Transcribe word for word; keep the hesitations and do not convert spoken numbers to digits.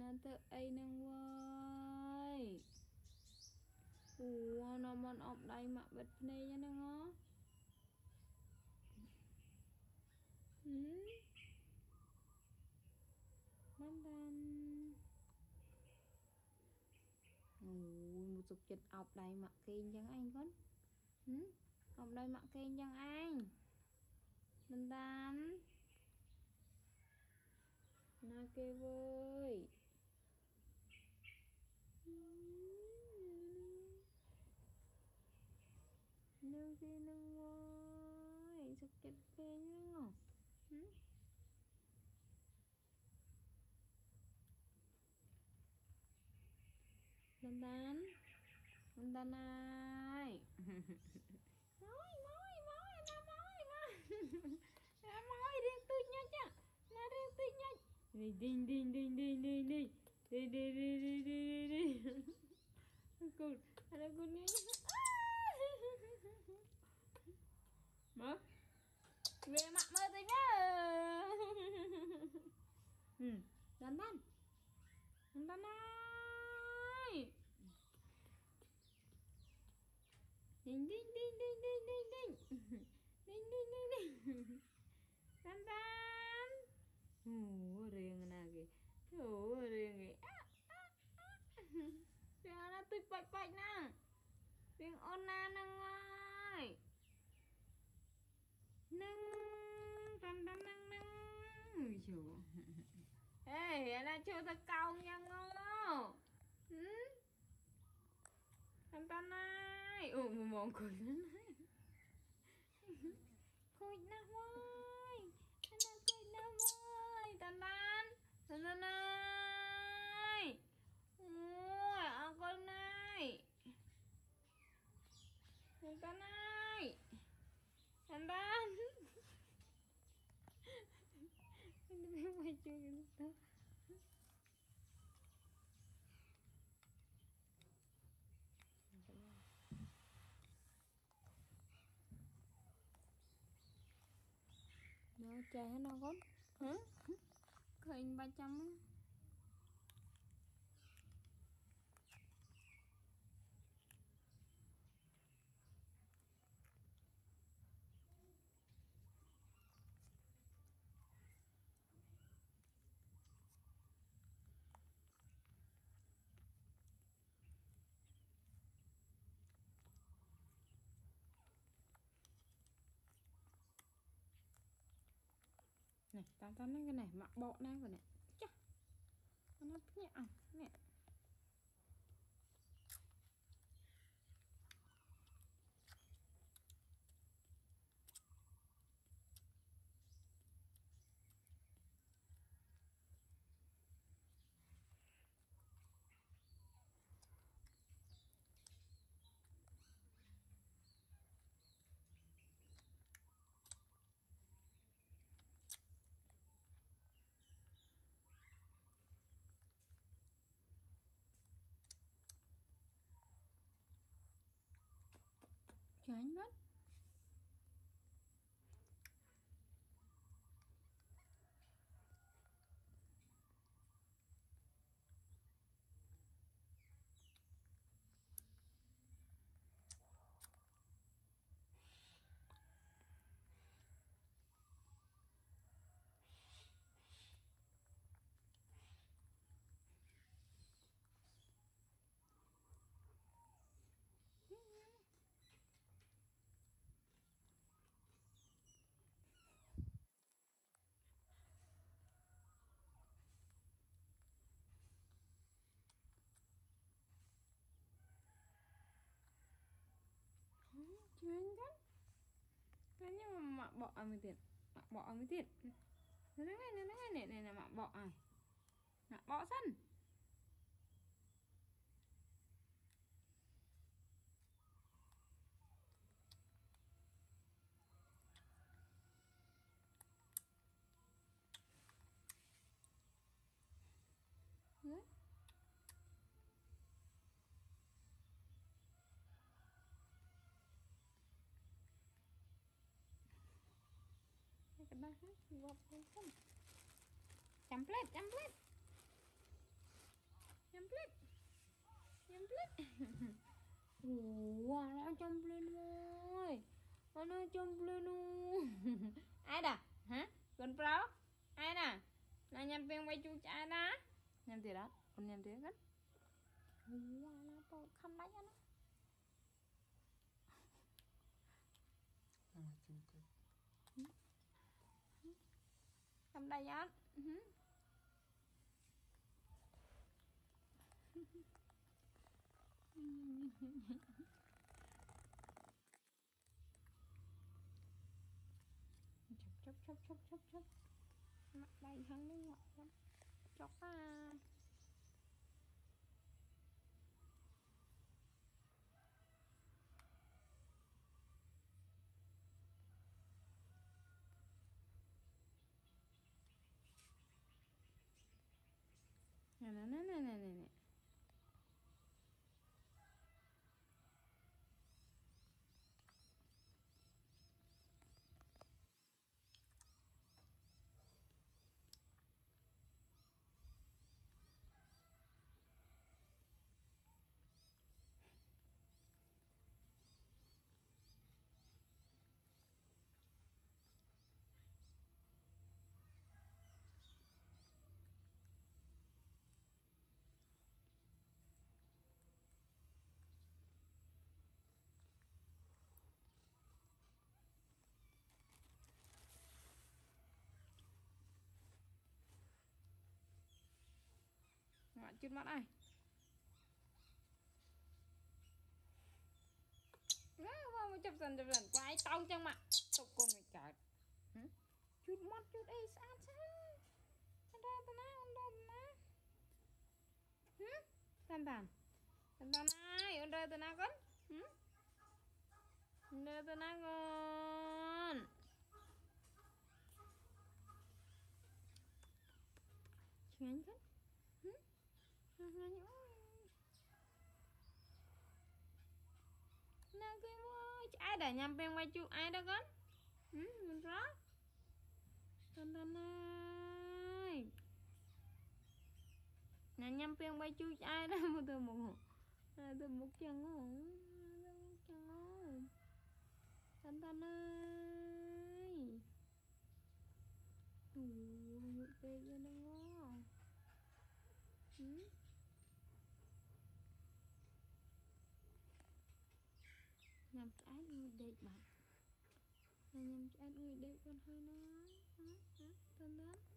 tự ấy nâng vơi ủa nó mòn ọc đây mà bật này nha nâng ó ừ đan đan ui một chục chịch ọc đây mặc kiên chẳng anh con ừ ọc đây mặc kiên chẳng anh đan đan na kê vơi nâng kê nâng vơi chục chịch kê nâng ngọc ừ đan đan đan đan ơi mối mối mối nó mối mà nó mối riêng tư nha chứ nó riêng tư nha đi đi đi đi đi đi đi đi đi đi đi đi đi cút ada cutnya mà về mặt mơ tôi nhá ừ đan đan đan đan ơi đinh đinh đinh đinh đinh đinh đinh đinh đinh đinh đinh đan đan ủa riêng nè kì ủa riêng kì riêng nó tôi bạch bạch nè riêng ôn na nâng ơi nâng đan đan nâng nâng chú ê là chưa ta cầu nha ngô ừ đan đan ơi ủa một món cười lên cười nào ơi đan đan cười nào ơi đan đan đan đan ơi ôi à con này đan đan ơi đan đan anh biết mày chơi cái gì đó chơi hết nó con hả khởi ba trăm này tan tan cái này mặc bộ này rồi này chắc nó nhẹ nè chán mất chán kan kayaknya mak bọ amin mak bọ amin tiệt nó ngay nó ngay này này là mak bọ này mak bọ sân đấy cái đó hết gọt không chấm plate chấm plate plết nhâm plết ủa nó trong plết rồi nó trong plết luôn ai đã hả con pro ai nè là nhâm piên quay chú cha đó nhâm tiền đó con nhâm tiền hết ủa nó to khăm đấy nó khăm đây á chốc chốc chốc chốc chốc mặt đầy thằng nước ngọt lắm chốc à nè nè nè nè nè nè ngọt chút mắt này nó chụp dần chụp dần quay tông chân mặt tục con mày chợt chút mắt chút ấy sao sao anh ra tao nói anh ra tao nói hử tan tan tan tan ai anh ra tao nói con hử anh ra tao nói con chuyện chứ hử nè cái ơi ai đã nhầm bên quay chú ai đó con ừ mình rõ tan tan ơi nè nhầm bên quay chú ai đó một từ một từ một chân không một chân không tan tan ơi ủa một tê cho nó ngon ừ nhầm trái người đẹp bạn nhầm trái người đẹp con hơi nói hả hả tan tan